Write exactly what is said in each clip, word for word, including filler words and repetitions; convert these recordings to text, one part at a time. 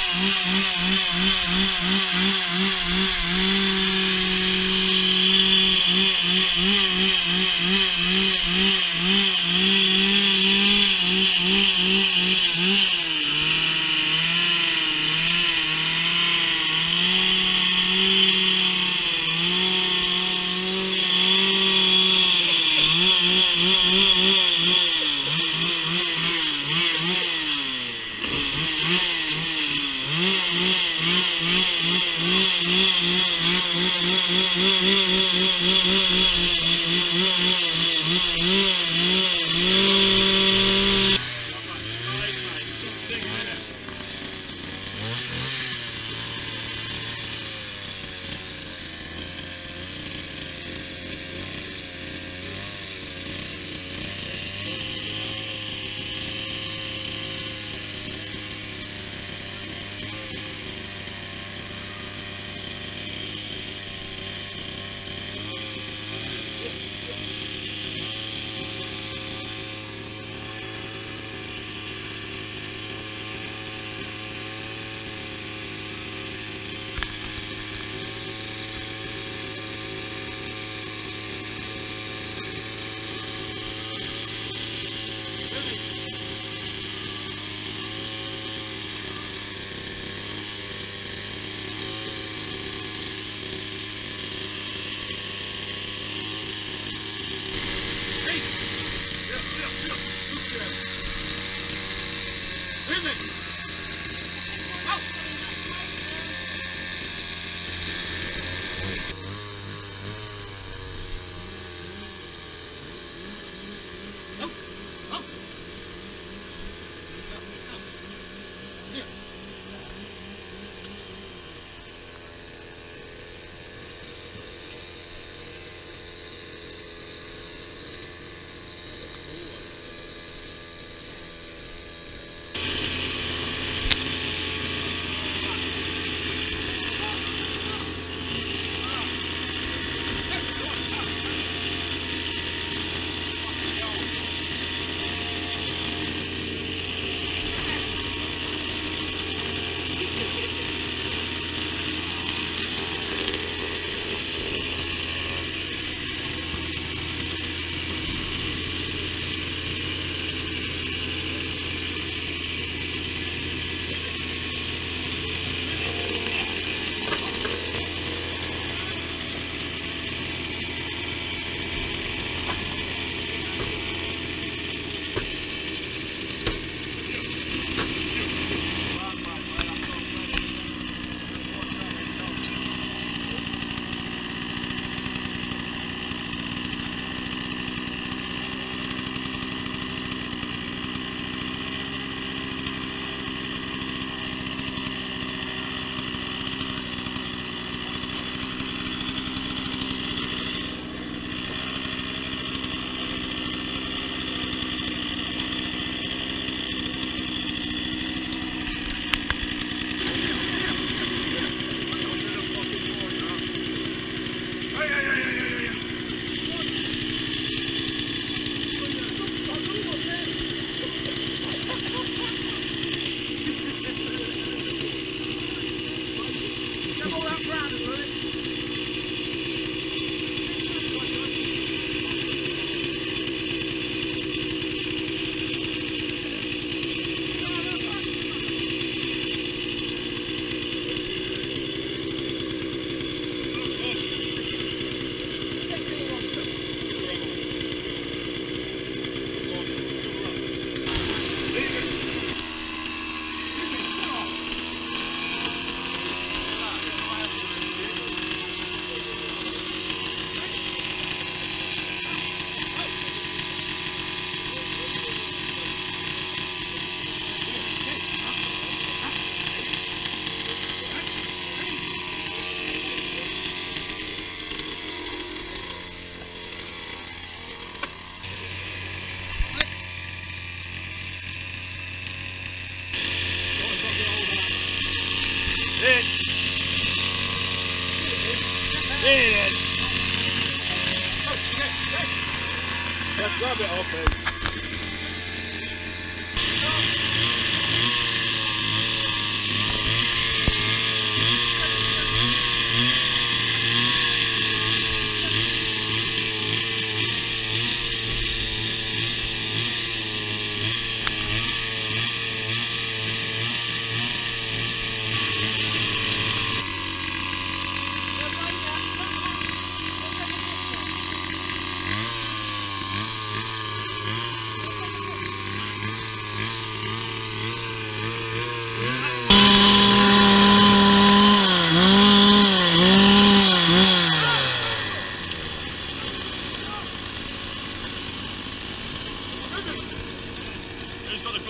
Let's grab it off him.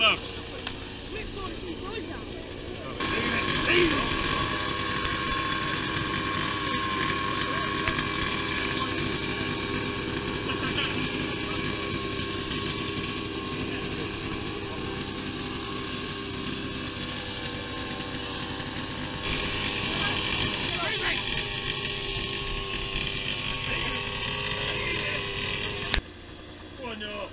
gloves. Oh no!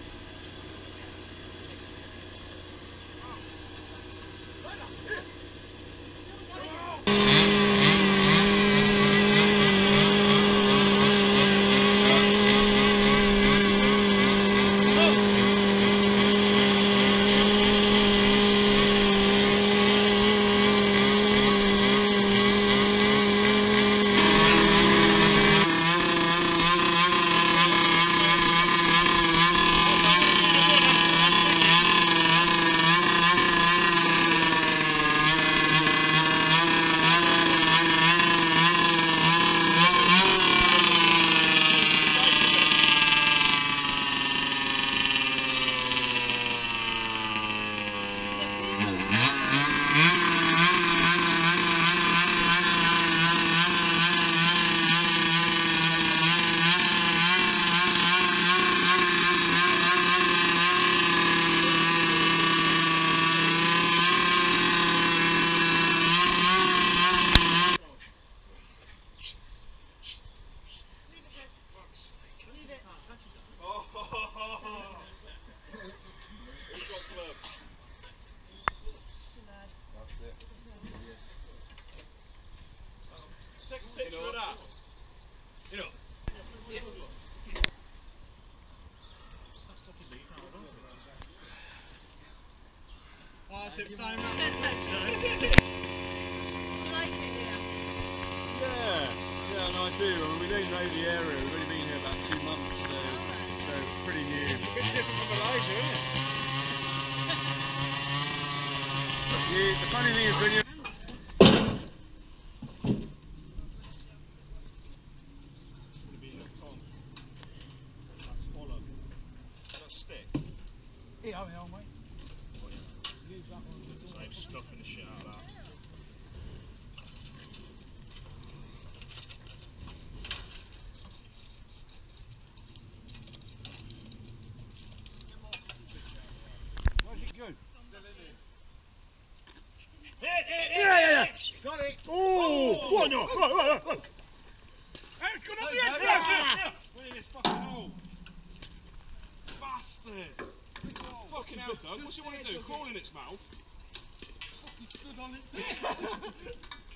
Take a picture of that. You know. Yeah. Oh, I see what you're saying. Yeah, yeah, no, I do. I mean, we don't know the area. We've only been here about two months, so, so it's pretty new. It's a bit different from Malaysia, isn't it? Yeah, the funny thing is when you Yeah, I mean, mate. Use that one. Same stuffing the shit out of that. Where's it go? Still in there. Hit, hit, hit, Yeah, yeah, yeah. hit. Got it. Oh, Oh, what no? Whoa, whoa, whoa. Hey, it's gone up the end. yeah. Wait, this fucking hole. Bastard. Fucking hell, Doug. What's he want to do? Crawl in its mouth? He stood on its head.